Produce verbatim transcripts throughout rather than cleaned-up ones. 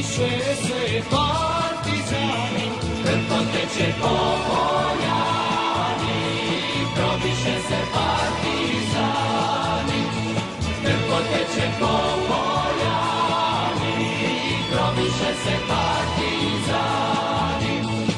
Probiše se partizani, krvoteče po poljani. Probiše se partizani, krvoteče po poljani. Probiše se partizani.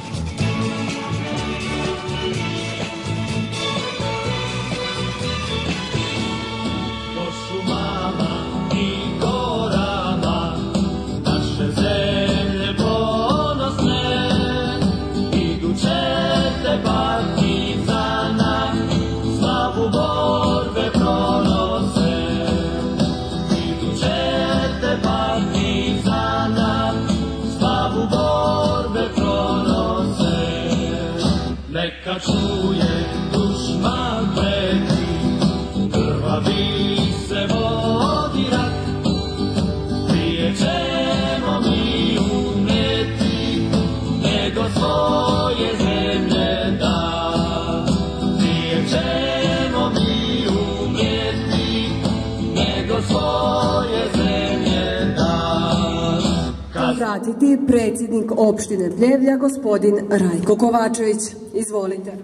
Po šumama i gorama naše zemlje ponosne iduće te partizana slavu borbe pronose. Iduće te partizana slavu borbe pronose. Neka čuje dušman preti, krvavi se vodi rat. Prije ćemo mi umreti nego svoje zemlje da. Prije ćemo mi umreti nego svoje zemlje da. Vratiti predsjednik opštine Pljevlja, gospodin Rajko Kovačević. Izvolite.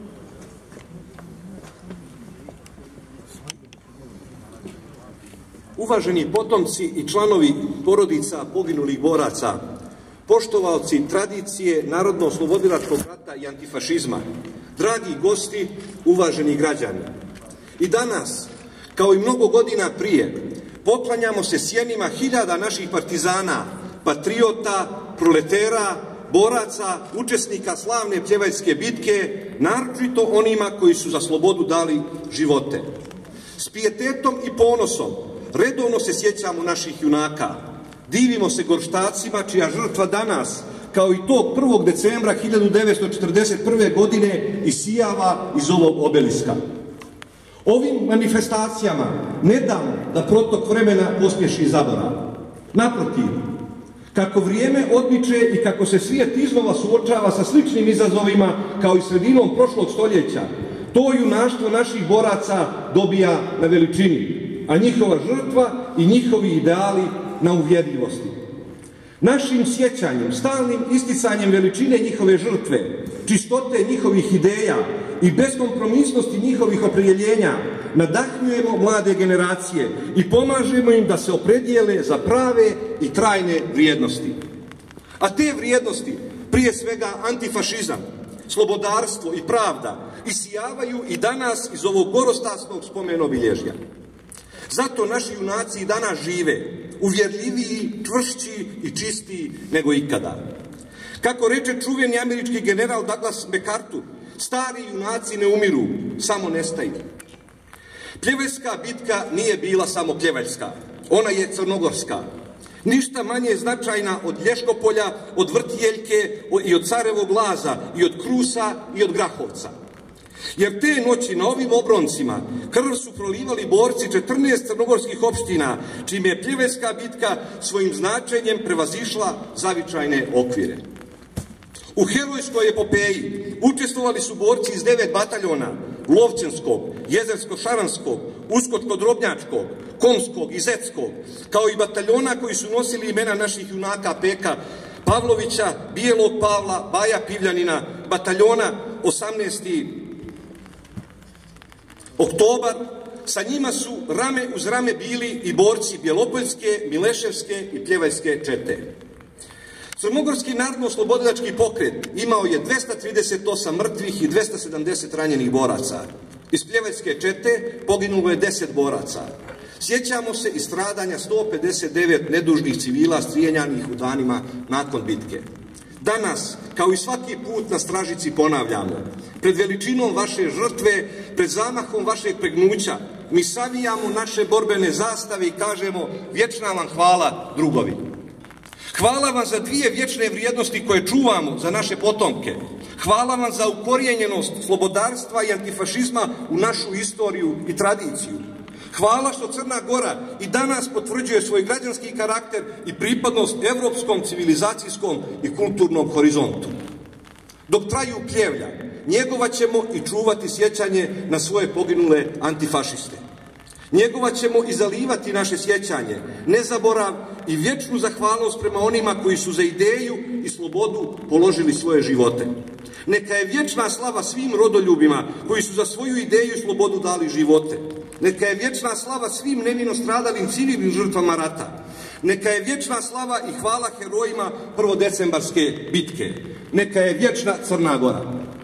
Uvaženi potomci i članovi porodica poginulih boraca, poštovaoci tradicije narodno-oslobodilačkog rata i antifašizma, dragi gosti, uvaženi građani. I danas, kao i mnogo godina prije, poklanjamo se sjenima hiljada naših partizana, patriota, proletera, boraca, učesnika slavne Pljevaljske bitke, naročito onima koji su za slobodu dali živote. S pijetetom i ponosom redovno se sjećamo naših junaka. Divimo se gorštacima čija žrtva danas, kao i tog prvog decembra hiljadu devetsto četrdeset prve. godine, isijava iz ovog obeliska. Ovim manifestacijama ne damo da protok vremena pospješi zaborav. Naprotiv, kako vrijeme odmiče i kako se svijet iznova suočava sa sličnim izazovima kao i sredinom prošlog stoljeća, to junaštvo naših boraca dobija na veličini, a njihova žrtva i njihovi ideali na uvjerljivosti. Našim sjećanjem, stalnim isticanjem veličine njihove žrtve, čistote njihovih ideja i beskompromisnosti njihovih opredjeljenja nadahnjujemo mlade generacije i pomažemo im da se opredijele za prave i trajne vrijednosti. A te vrijednosti, prije svega antifašizam, slobodarstvo i pravda, isijavaju i danas iz ovog gorostasnog spomenobilježja. Zato naši junaci i danas žive, uvjerljiviji, čvršći i čistiji nego ikada. Kako reče čuveni američki general Douglas MacArthur, stari junaci ne umiru, samo nestaju. Pljevaljska bitka nije bila samo pljevaljska, ona je crnogorska. Ništa manje značajna od Lješkopolja, od Vrtijeljke i od Carevog Laza, i od Krusa i od Grahovca. Jer te noći na ovim obroncima krv su prolivali borci četrnaest crnogorskih opština, čime je Pljevaljska bitka svojim značenjem prevazišla zavičajne okvire. U herojskoj epopeji učestvovali su borci iz devet bataljona, Lovćenskog, Jezersko-Šaranskog, Uskočko-Drobnjačkog, Komskog i Zetskog, kao i bataljona koji su nosili imena naših junaka Peka Pavlovića, Bijelog Pavla, Baja Pivljanina, bataljona osamnaesti oktobar. Sa njima su rame uz rame bili i borci Bjelopoljske, Mileševske i Pljevaljske čete. Crnogorski narodno-oslobodilački pokret imao je dvesta trideset osam mrtvih i dvesta sedamdeset ranjenih boraca. Iz Pljevaljske čete poginulo je deset boraca. Sjećamo se i stradanja sto pedeset devet nedužnih civila strijeljanih u danima nakon bitke. Danas, kao i svaki put na stražici ponavljamo, pred veličinom vaše žrtve, pred zamahom vašeg pregnuća, mi savijamo naše borbene zastave i kažemo vječna vam hvala, drugovi. Hvala vam za dvije vječne vrijednosti koje čuvamo za naše potomke. Hvala vam za ukorijenjenost slobodarstva i antifašizma u našu istoriju i tradiciju. Hvala što Crna Gora i danas potvrđuje svoj građanski karakter i pripadnost evropskom, civilizacijskom i kulturnom horizontu. Dok traju Pljevlja, njegovat ćemo i čuvati sjećanje na svoje poginule antifašiste. Njegovat ćemo i zalivati naše sjećanje, nezaborav i vječnu zahvalnost prema onima koji su za ideju i slobodu položili svoje živote. Neka je vječna slava svim rodoljubima koji su za svoju ideju i slobodu dali živote. Neka je vječna slava svim nevino stradalim civilnim žrtvama rata. Neka je vječna slava i hvala herojima prvodecembarske bitke. Neka je vječna Crna Gora.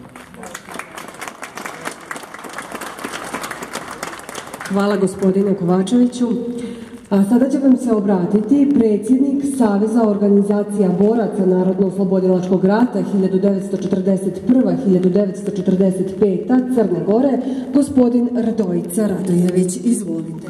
Hvala gospodine Kovačeviću. A sada će vam se obratiti predsjednik Saveza organizacija boraca Narodno-oslobodilačkog rata hiljadu devetsto četrdeset prva do hiljadu devetsto četrdeset peta Crne Gore, gospodin Radojica Radojević. Izvolite.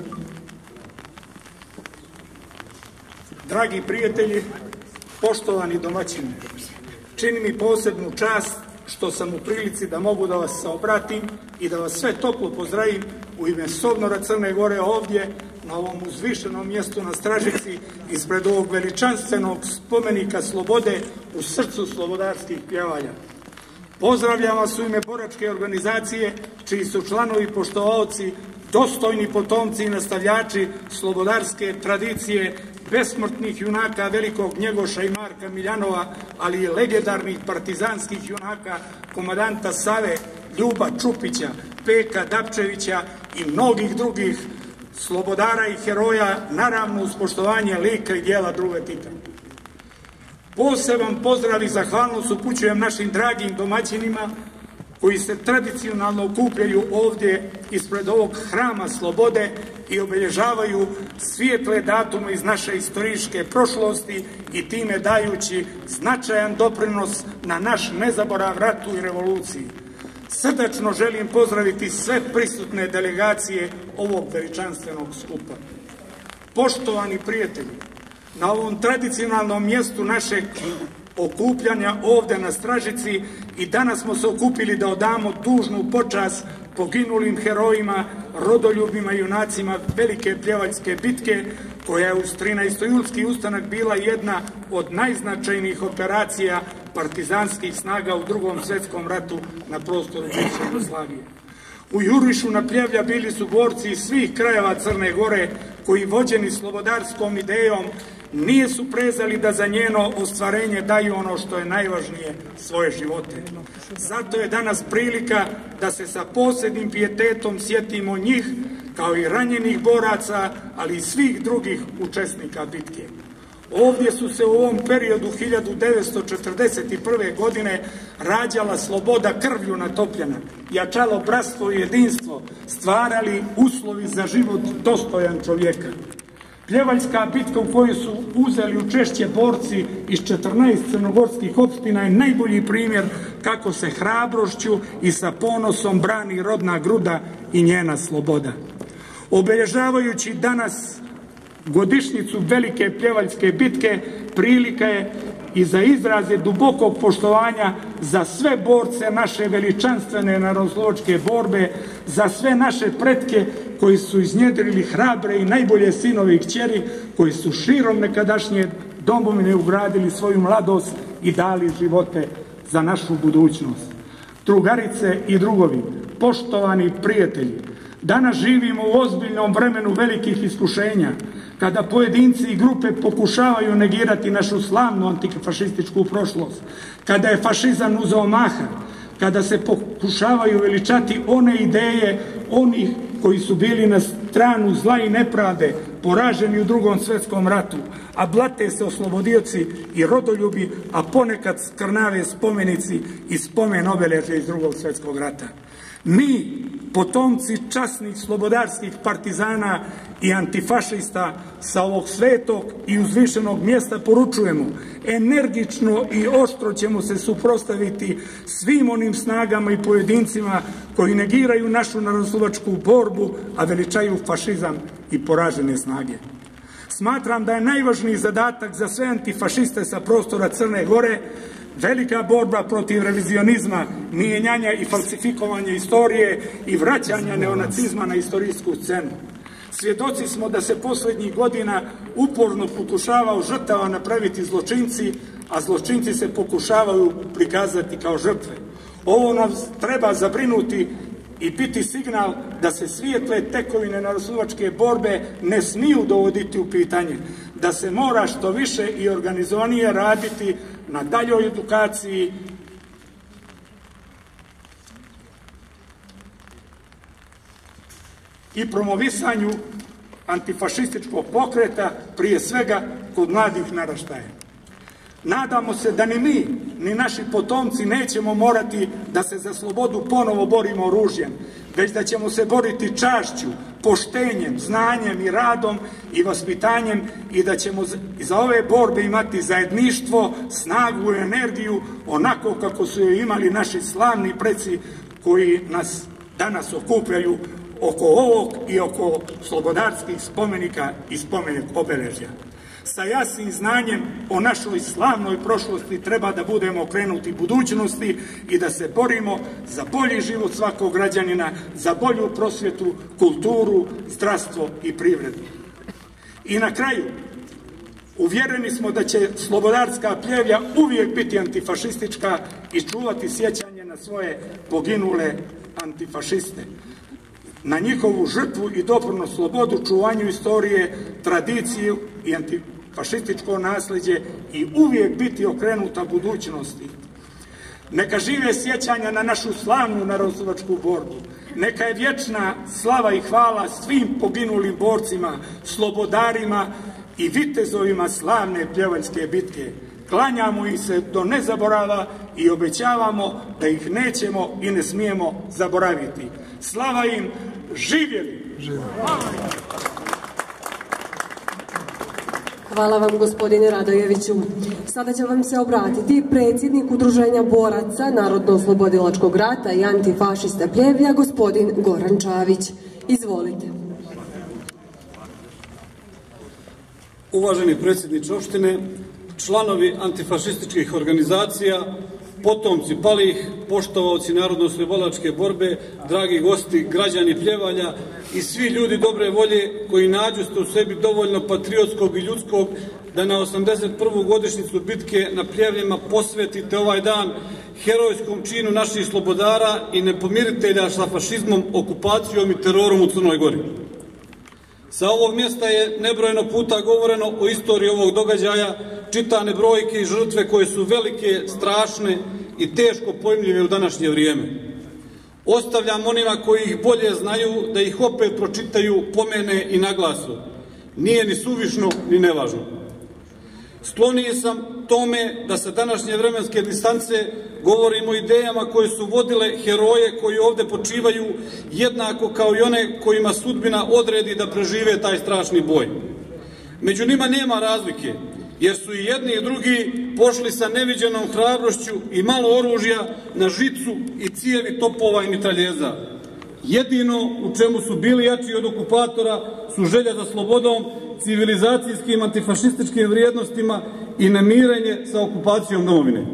Dragi prijatelji, poštovani domaćini, čini mi posebnu čast što sam u prilici da mogu da vas se obratim i da vas sve toplo pozdravim u ime SOVNOR-a Crne Gore ovdje, na ovom uzvišenom mjestu na Stražici, ispred ovog veličanstvenog spomenika slobode u srcu slobodarskih pjevalja. Pozdravljam vas u ime boračke organizacije, čiji su članovi poštovaoci, dostojni potomci i nastavljači slobodarske tradicije, besmrtnih junaka Velikog Njegoša i Marka Miljanova, ali i legendarnih partizanskih junaka komandanta Save, Ljuba Čupića, Peka Dapčevića i mnogih drugih slobodara i heroja, naravno uz poštovanje lika i dijela druga Tita. Poseban pozdrav i zahvalnost upućujem našim dragim domaćinima koji se tradicionalno okupljaju ovdje ispred ovog hrama slobode i obilježavaju svijetle datume iz naše istorijske prošlosti i time dajući značajan doprinos na naš nezaborav ratu i revoluciji. Srdačno želim pozdraviti sve prisutne delegacije ovog veličanstvenog skupa. Poštovani prijatelji, na ovom tradicionalnom mjestu našeg okupljanja ovdje na Stražici i danas smo se okupili da odamo dužnu počast poginulim herojima, rodoljubima i junacima Velike Pljevaljske bitke, koja je uz trinaestojulski ustanak bila jedna od najznačajnijih operacija partizanskih snaga u Drugom svjetskom ratu na prostoru bivše Jugoslavije. U jurišu na Pljevlja bili su borci iz svih krajeva Crne Gore koji, vođeni slobodarskom idejom, nije su prezali da za njeno ostvarenje daju ono što je najvažnije, svoje živote. Zato je danas prilika da se sa posebnim pijetetom sjetimo njih, kao i ranjenih boraca, ali i svih drugih učesnika bitke. Ovdje su se u ovom periodu hiljadu devetsto četrdeset prve. godine rađala sloboda krvlju natopljena, jačalo bratstvo i jedinstvo, stvarali uslovi za život dostojan čovjeka. Pljevaljska bitka u kojoj su uzeli učešće borci iz četrnaest crnogorskih opština je najbolji primjer kako se hrabrošću i sa ponosom brani rodna gruda i njena sloboda. Obeležavajući danas godišnjicu Velike Pljevaljske bitke, prilika je i za izraze dubokog poštovanja za sve borce naše veličanstvene narodnooslobodilačke borbe, za sve naše pretke koji su iznjedrili hrabre i najbolje sinove i kćeri, koji su širom nekadašnje domovine ugradili svoju mladost i dali živote za našu budućnost. Drugarice i drugovi, poštovani prijatelji, danas živimo u ozbiljnom vremenu velikih iskušenja, kada pojedinci i grupe pokušavaju negirati našu slavnu antifašističku prošlost, kada je fašizam uzeo maha, kada se pokušavaju veličati one ideje onih koji su bili na stranu zla i nepravde, poraženi u Drugom svjetskom ratu, a blate se oslobodioci i rodoljubi, a ponekad skrnave spomenici i spomen obeležja iz Drugog svjetskog rata. Mi, potomci časnih slobodarskih partizana i antifašista, sa ovog svetog i uzvišenog mjesta poručujemo: energično i oštro ćemo se suprotstaviti svim onim snagama i pojedincima koji negiraju našu narodnooslobodilačku borbu, a veličaju fašizam i poražene snage. Smatram da je najvažniji zadatak za sve antifašiste sa prostora Crne Gore velika borba protiv revizionizma, mijenjanja i falsifikovanja istorije i vraćanja neonacizma na istorijsku scenu. Svjedoci smo da se posljednjih godina uporno pokušavao žrtava napraviti zločinci, a zločinci se pokušavaju prikazati kao žrtve. Ovo nas treba zabrinuti i biti signal da se svijetle tekovine narodnooslobodilačke borbe ne smiju dovoditi u pitanje, da se mora što više i organizovanije raditi na daljoj edukaciji i promovisanju antifašističkog pokreta, prije svega kod mladih naraštaja. Nadamo se da ni mi, ni naši potomci nećemo morati da se za slobodu ponovo borimo oružjem, već da ćemo se boriti čašću, poštenjem, znanjem i radom i vaspitanjem i da ćemo za ove borbe imati zajedništvo, snagu i energiju onako kako su je imali naši slavni preci koji nas danas okupljaju oko ovog i oko slobodarskih spomenika i spomenik obeležja. Sa jasnim znanjem o našoj slavnoj prošlosti treba da budemo okrenuti budućnosti i da se borimo za bolji život svakog građanina, za bolju prosvjetu, kulturu, zdravstvo i privredu. I na kraju, uvjereni smo da će slobodarska pljevlja uvijek biti antifašistička i čuvati sjećanje na svoje poginule antifašiste, na njihovu žrtvu i doprinos slobodu, čuvanju istorije, tradiciju i antifašističko nasljeđe i uvijek biti okrenuta budućnosti. Neka žive sjećanja na našu slavnu narodnooslobodilačku borbu. Neka je vječna slava i hvala svim poginulim borcima, slobodarima i vitezovima slavne pljevaljske bitke. Klanjamo ih se do nezaborava i obećavamo da ih nećemo i ne smijemo zaboraviti. Slava im, živjeli! Hvala vam, gospodine Radojeviću. Sada će vam se obratiti predsjednik Udruženja boraca Narodnooslobodilačkog rata i antifašista Pljevlja, gospodin Goran Čavić. Izvolite. Uvaženi predsjedniče opštine, članovi antifašističkih organizacija, potomci palih, poštovaoci narodnooslobodilačke borbe, dragi gosti, građani Pljevalja i svi ljudi dobre volje koji nađuste u sebi dovoljno patriotskog i ljudskog da na osamdeset prvu godišnjicu bitke na Pljevljima posvetite ovaj dan herojskom činu naših slobodara i nepomiritelja sa fašizmom, okupacijom i terorom u Crnoj Gori. Sa ovog mjesta je nebrojeno puta govoreno o istoriji ovog događaja, čitane brojke i žrtve koje su velike, strašne i teško pojmljive u današnje vrijeme. Ostavljam onima koji ih bolje znaju da ih opet pročitaju, pomene i naglasu. Nije ni suvišno ni nevažno. Skloniji sam tome da sa današnje vremenske distance govorimo o idejama koje su vodile heroje koji ovde počivaju jednako kao i one kojima sudbina odredi da prežive taj strašni boj. Među njima nema razlike, jer su i jedni i drugi pošli sa neviđenom hrabrošću i malo oružja na žicu i cijevi topova i mitraljeza. Jedino u čemu su bili jači od okupatora su želja za slobodom, civilizacijskim antifašističkim vrijednostima i nemirenje sa okupacijom domovine.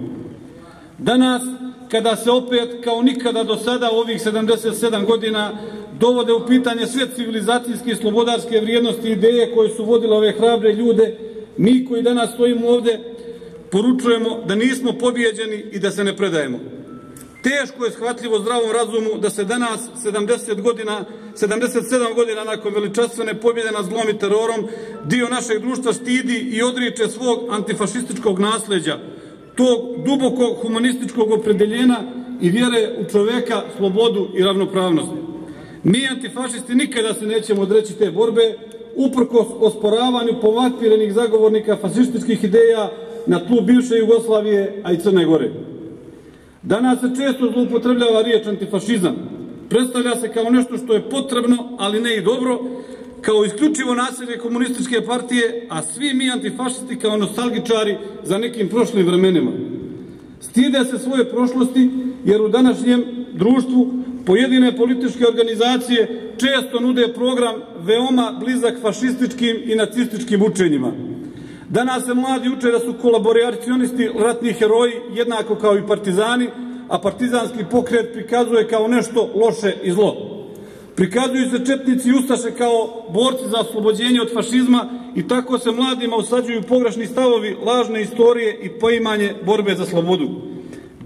Danas, kada se opet kao nikada do sada u ovih sedamdeset sedam godina dovode u pitanje sve civilizacijske i slobodarske vrijednosti i ideje koje su vodile ove hrabre ljude, mi koji danas stojimo ovde poručujemo da nismo pobijeđeni i da se ne predajemo. Teško je shvatljivo zdravom razumu da se danas, sedamdeset godina, sedamdeset sedam godina nakon veličanstvene pobjede nad zlom i terorom, dio našeg društva stidi i odriče svog antifašističkog nasleđa, tog dubokog humanističkog opredeljenja i vjere u čoveka, slobodu i ravnopravnost. Mi antifašisti nikada se nećemo odreći te borbe, uprkos osporavanju povatpirenih zagovornika fašističkih ideja na tlu bivše Jugoslavije, a i Crne Gore. Danas se često zloupotrebljava riječ antifašizam. Predstavlja se kao nešto što je potrebno, ali ne i dobro, kao isključivo nasilje komunističke partije, a svi mi antifašisti kao nostalgičari za nekim prošlim vremenima. Stide se svoje prošlosti, jer u današnjem društvu pojedine političke organizacije često nude program veoma blizak fašističkim i nacističkim učenjima. Danas se mladi uče da su kolaboracionisti ratni heroji jednako kao i partizani, a partizanski pokret prikazuje kao nešto loše i zlo. Prikazuju se četnici i ustaše kao borci za oslobođenje od fašizma i tako se mladima usađuju pogrešni stavovi, lažne istorije i poimanje borbe za slobodu.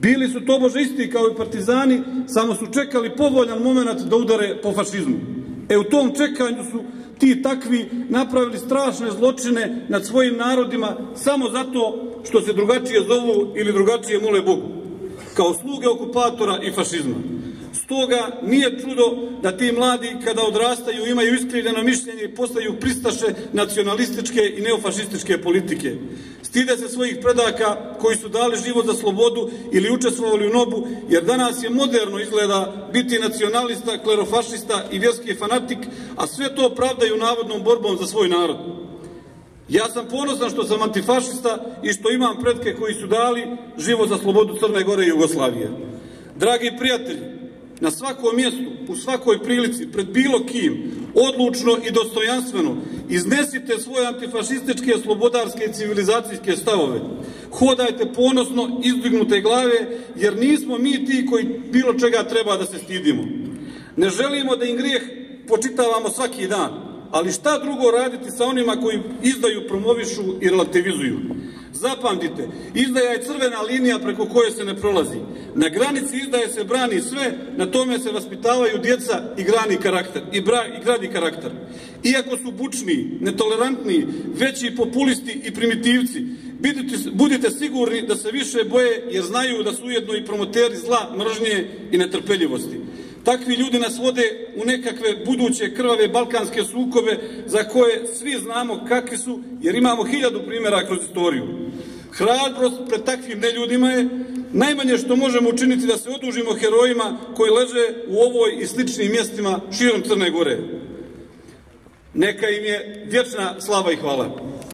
Bili su tobože isti kao i partizani, samo su čekali povoljan moment da udare po fašizmu. E u tom čekanju su ti takvi napravili strašne zločine nad svojim narodima samo zato što se drugačije zovu ili drugačije mole Bogu, kao sluge okupatora i fašizma. Stoga nije čudo da ti mladi kada odrastaju imaju iskrivljeno mišljenje i postaju pristaše nacionalističke i neofašističke politike. Stide se svojih predaka koji su dali život za slobodu ili učestvovali u nobu, jer danas je moderno izgleda biti nacionalista, klerofašista i vjerski fanatik, a sve to pravdaju navodnom borbom za svoj narod. Ja sam ponosan što sam antifašista i što imam pretke koji su dali život za slobodu Crne Gore i Jugoslavije. Dragi prijatelji, na svakom mjestu, u svakoj prilici, pred bilo kim, odlučno i dostojanstveno iznesite svoje antifašističke, slobodarske i civilizacijske stavove. Hodajte ponosno izdignute glave, jer nismo mi ti koji bilo čega treba da se stidimo. Ne želimo da im grijeh počitavamo svaki dan, ali šta drugo raditi sa onima koji izdaju, promovišu i relativizuju? Zapamtite, izdaja je crvena linija preko koje se ne prolazi. Na granici izdaje se brani sve, na tome se vaspitavaju djeca i grani karakter, i, bra, i gradi karakter. Iako su bučniji, netolerantniji, veći populisti i primitivci, budite, budite sigurni da se više boje jer znaju da su ujedno i promoteri zla, mržnje i netrpeljivosti. Takvi ljudi nas vode u nekakve buduće krvave balkanske sukobe za koje svi znamo kakvi su, jer imamo hiljadu primjera kroz istoriju. Hrabrost pred takvim neljudima je najmanje što možemo učiniti da se odužimo herojima koji leže u ovoj i sličnim mjestima širom Crne Gore. Neka im je vječna slava i hvala.